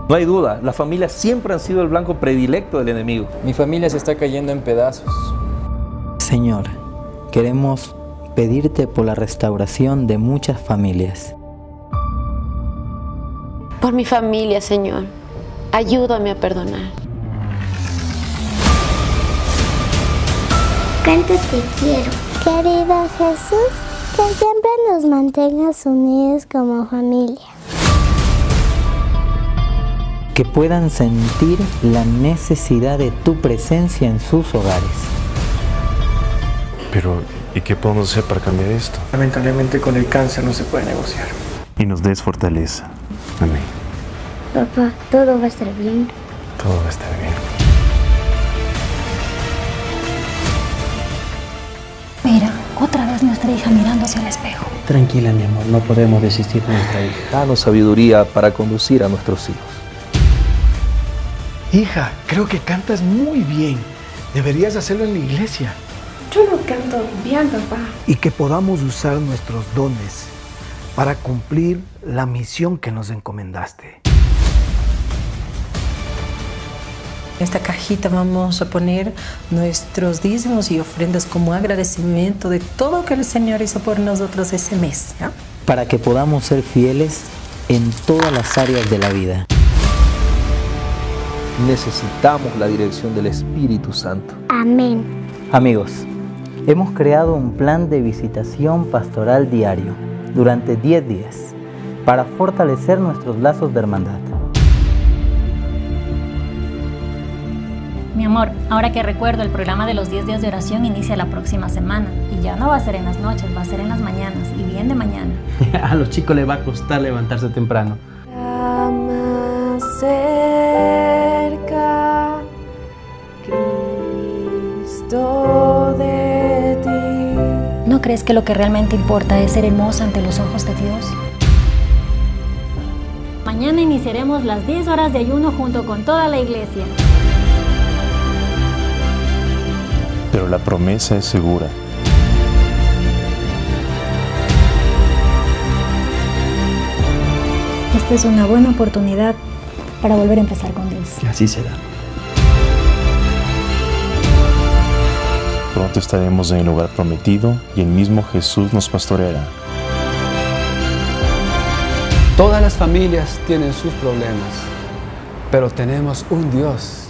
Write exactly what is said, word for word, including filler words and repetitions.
No hay duda, las familias siempre han sido el blanco predilecto del enemigo. Mi familia se está cayendo en pedazos. Señor, queremos pedirte por la restauración de muchas familias. Por mi familia, Señor, ayúdame a perdonar. Cuánto te quiero. Querido Jesús, que siempre nos mantengas unidos como familia. Que puedan sentir la necesidad de tu presencia en sus hogares. Pero, ¿y qué podemos hacer para cambiar esto? Lamentablemente con el cáncer no se puede negociar. Y nos des fortaleza. Amén. Papá, todo va a estar bien. Todo va a estar bien. Mira, otra vez nuestra hija mirando hacia el espejo. Tranquila, mi amor, no podemos desistir de nuestra hija. Danos sabiduría para conducir a nuestros hijos. Hija, creo que cantas muy bien. Deberías hacerlo en la iglesia. Yo no canto bien, papá. Y que podamos usar nuestros dones para cumplir la misión que nos encomendaste. En esta cajita vamos a poner nuestros diezmos y ofrendas como agradecimiento de todo lo que el Señor hizo por nosotros ese mes, ¿ya? Para que podamos ser fieles en todas las áreas de la vida. Necesitamos la dirección del Espíritu Santo. Amén. Amigos, hemos creado un plan de visitación pastoral diario durante diez días para fortalecer nuestros lazos de hermandad. Mi amor, ahora que recuerdo, el programa de los diez días de oración inicia la próxima semana. Y ya no va a ser en las noches, va a ser en las mañanas, y bien de mañana. A los chicos les va a costar levantarse temprano. Más cerca, Cristo de ti. ¿No crees que lo que realmente importa es ser hermosa ante los ojos de Dios? Mañana iniciaremos las diez horas de ayuno junto con toda la iglesia. Pero la promesa es segura. Esta es una buena oportunidad para volver a empezar con Dios. Que así será. Pronto estaremos en el lugar prometido y el mismo Jesús nos pastoreará. Todas las familias tienen sus problemas, pero tenemos un Dios